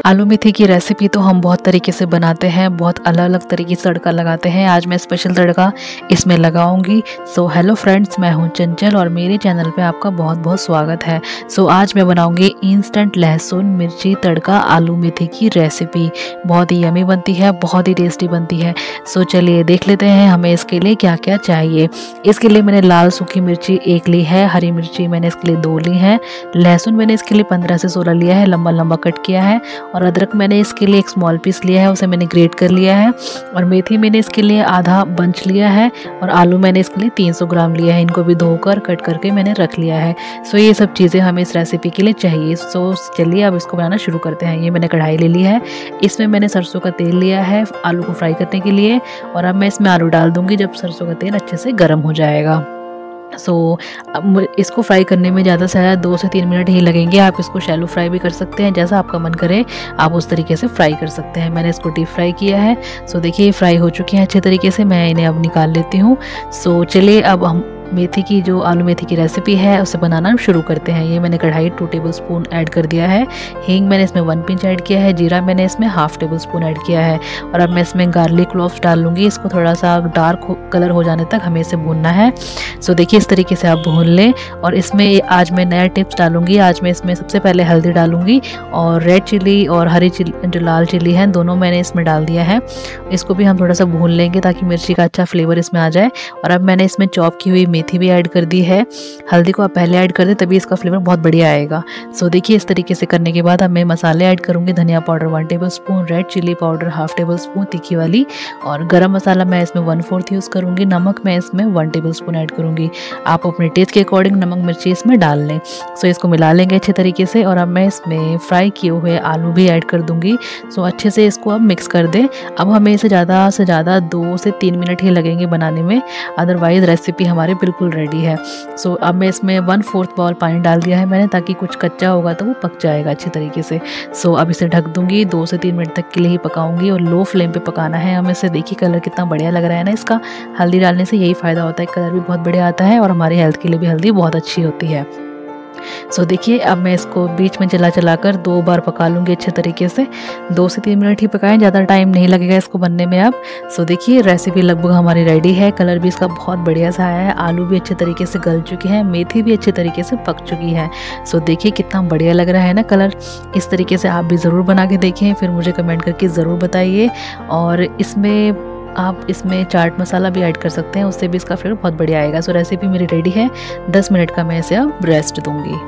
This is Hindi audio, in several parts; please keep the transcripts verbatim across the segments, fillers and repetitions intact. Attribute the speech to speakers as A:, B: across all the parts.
A: आलू मेथी की रेसिपी तो हम बहुत तरीके से बनाते हैं, बहुत अलग अलग तरीके से तड़का लगाते हैं। आज मैं स्पेशल तड़का इसमें लगाऊंगी। सो हेलो फ्रेंड्स, मैं हूं चंचल और मेरे चैनल पे आपका बहुत बहुत स्वागत है। सो आज मैं बनाऊंगी इंस्टेंट लहसुन मिर्ची तड़का आलू मेथी की रेसिपी। बहुत ही यमी बनती है, बहुत ही टेस्टी बनती है। सो चलिए देख लेते हैं हमें इसके लिए क्या क्या चाहिए। इसके लिए मैंने लाल सूखी मिर्ची एक ली है, हरी मिर्ची मैंने इसके लिए दो ली है, लहसुन मैंने इसके लिए पंद्रह से सोलह लिया है, लंबा लंबा कट किया है, और अदरक मैंने इसके लिए एक स्मॉल पीस लिया है, उसे मैंने ग्रेट कर लिया है, और मेथी मैंने इसके लिए आधा बंच लिया है, और आलू मैंने इसके लिए तीन सौ ग्राम लिया है। इनको भी धोकर कट करके मैंने रख लिया है। सो ये सब चीज़ें हमें इस रेसिपी के लिए चाहिए। सो चलिए अब इसको बनाना शुरू करते हैं। ये मैंने कढ़ाई ले ली है, इसमें मैंने सरसों का तेल लिया है आलू को फ्राई करने के लिए, और अब मैं इसमें आलू डाल दूंगी जब सरसों का तेल अच्छे से गर्म हो जाएगा। सो so, इसको फ्राई करने में ज़्यादा से ज़्यादा दो से तीन मिनट ही लगेंगे। आप इसको शैलो फ्राई भी कर सकते हैं, जैसा आपका मन करे आप उस तरीके से फ्राई कर सकते हैं। मैंने इसको डीप फ्राई किया है। सो so, देखिए फ्राई हो चुके हैं अच्छे तरीके से, मैं इन्हें अब निकाल लेती हूँ। सो so, चलिए अब हम मेथी की जो आलू मेथी की रेसिपी है उसे बनाना शुरू करते हैं। ये मैंने कढ़ाई टू टेबल स्पून ऐड कर दिया है, हींग मैंने इसमें वन पिंच ऐड किया है, जीरा मैंने इसमें हाफ टेबल स्पून ऐड किया है, और अब मैं इसमें गार्लिक क्लोव्स डाल लूँगी। इसको थोड़ा सा डार्क कलर हो जाने तक हमें इसे भूनना है। सो देखिए इस तरीके से आप भून लें। और इसमें आज मैं नया टिप्स डालूंगी। आज मैं इसमें सबसे पहले हल्दी डालूंगी, और रेड चिली और हरी चिली जो लाल चिली है दोनों मैंने इसमें डाल दिया है। इसको भी हम थोड़ा सा भून लेंगे ताकि मिर्ची का अच्छा फ्लेवर इसमें आ जाए। और अब मैंने इसमें चॉप की हुई मेथी भी ऐड कर दी है। हल्दी को आप पहले ऐड कर दें तभी इसका फ्लेवर बहुत बढ़िया आएगा। सो देखिए इस तरीके से करने के बाद अब मैं मसाले ऐड करूंगी। धनिया powder one tablespoon, red chilli powder half tablespoon तीखी वाली, और गरम मसाला मैं इसमें वन फोर्थ यूज़ करूंगी। नमक मैं इसमें वन टेबल स्पून ऐड करूंगी। आप अपने टेस्ट के अकॉर्डिंग नमक मिर्ची इसमें डाल लें। सो इसको मिला लेंगे अच्छे तरीके से, और अब मैं इसमें फ्राई किए हुए आलू भी ऐड कर दूंगी। सो अच्छे से इसको अब मिक्स कर दें। अब हमें इसे ज़्यादा से ज़्यादा दो से तीन मिनट ही लगेंगे बनाने में, अदरवाइज रेसिपी हमारी बिल्कुल रेडी है। सो अब मैं इसमें वन फोर्थ बाउल पानी डाल दिया है मैंने, ताकि कुछ कच्चा होगा तो वो पक जाएगा अच्छी तरीके से। सो अब इसे ढक दूंगी, दो से तीन मिनट तक के लिए ही पकाऊंगी, और लो फ्लेम पे पकाना है हमें इसे। देखिए कलर कितना बढ़िया लग रहा है ना इसका। हल्दी डालने से यही फ़ायदा होता है, कलर भी बहुत बढ़िया आता है, और हमारी हेल्थ के लिए भी हल्दी बहुत अच्छी होती है। सो so, देखिए अब मैं इसको बीच में चला चला कर दो बार पका लूँगी अच्छे तरीके से। दो से तीन मिनट ही पकाएं, ज़्यादा टाइम नहीं लगेगा इसको बनने में अब। सो so, देखिए रेसिपी लगभग हमारी रेडी है। कलर भी इसका बहुत बढ़िया सा आया है, आलू भी अच्छे तरीके से गल चुके हैं, मेथी भी अच्छे तरीके से पक चुकी है। सो so, देखिए कितना बढ़िया लग रहा है ना कलर। इस तरीके से आप भी ज़रूर बना के देखें, फिर मुझे कमेंट करके ज़रूर बताइए। और इसमें आप इसमें चाट मसाला भी ऐड कर सकते हैं, उससे भी इसका फ्लेवर बहुत बढ़िया आएगा। सो रेसिपी मेरी रेडी है। दस मिनट का मैं इसे अब रेस्ट दूंगी।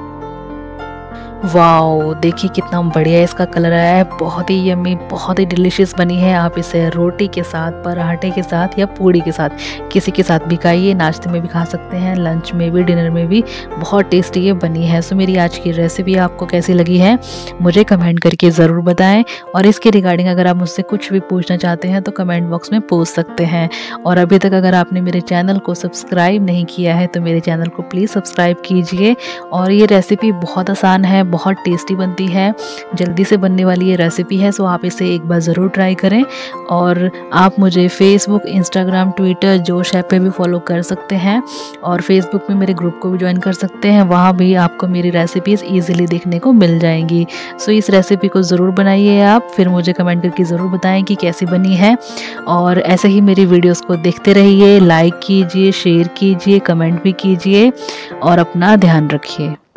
A: वाओ देखिए कितना बढ़िया इसका कलर आया है, बहुत ही यम्मी, बहुत ही डिलीशियस बनी है। आप इसे रोटी के साथ, पराठे के साथ या पूड़ी के साथ किसी के साथ भी खाइए। नाश्ते में भी खा सकते हैं, लंच में भी, डिनर में भी बहुत टेस्टी ये बनी है। सो मेरी आज की रेसिपी आपको कैसी लगी है मुझे कमेंट करके ज़रूर बताएं। और इसके रिगार्डिंग अगर आप मुझसे कुछ भी पूछना चाहते हैं तो कमेंट बॉक्स में पूछ सकते हैं। और अभी तक अगर आपने मेरे चैनल को सब्सक्राइब नहीं किया है तो मेरे चैनल को प्लीज़ सब्सक्राइब कीजिए। और ये रेसिपी बहुत आसान है, बहुत टेस्टी बनती है, जल्दी से बनने वाली ये रेसिपी है। सो आप इसे एक बार ज़रूर ट्राई करें। और आप मुझे Facebook, Instagram, Twitter, Josh app पे भी फॉलो कर सकते हैं, और फेसबुक में मेरे ग्रुप को भी ज्वाइन कर सकते हैं। वहाँ भी आपको मेरी रेसिपीज़ ईजिली देखने को मिल जाएंगी। सो इस रेसिपी को ज़रूर बनाइए आप, फिर मुझे कमेंट करके ज़रूर बताएं कि कैसी बनी है। और ऐसे ही मेरी वीडियोज़ को देखते रहिए, लाइक कीजिए, शेयर कीजिए, कमेंट भी कीजिए, और अपना ध्यान रखिए।